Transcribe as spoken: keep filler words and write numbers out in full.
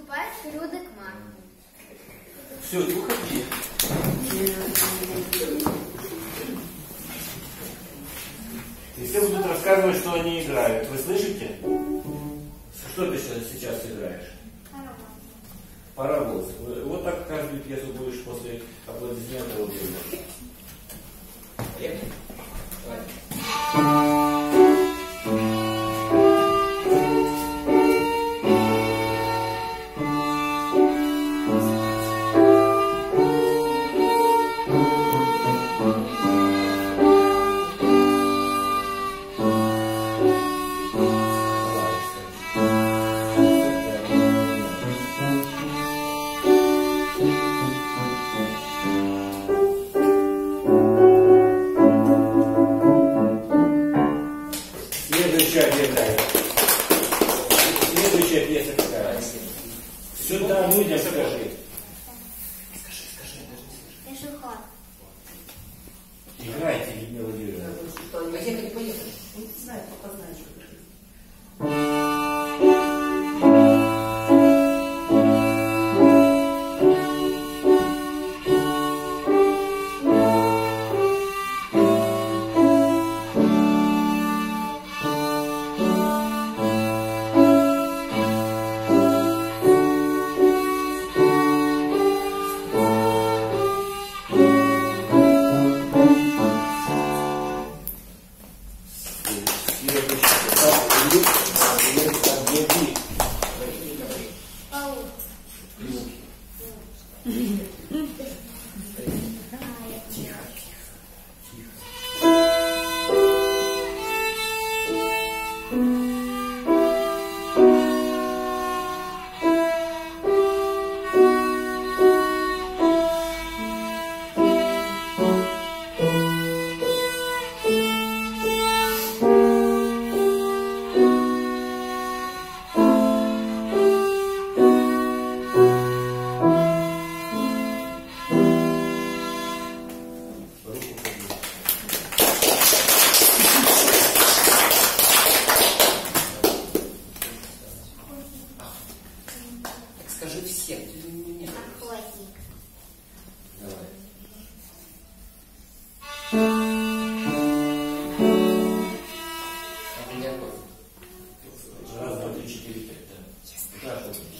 выступает Rudyk. Все, уходи. И все будут рассказывать, что они играют. Вы слышите? Что ты сейчас играешь? Паровоз. Вот так каждую пьесу будешь после аплодисментов убивать. Поехали. Следующая пьеса какая? Сюда людям скажи. Скажи, скажи, даже не скажи. Пешеход. Играйте, Людмила Юрьевна. Поехали, поехали. Не знаю, пока знаешь, что скажи всем. Охотник. Давай. Раз, два, три, четыре, пять. Да.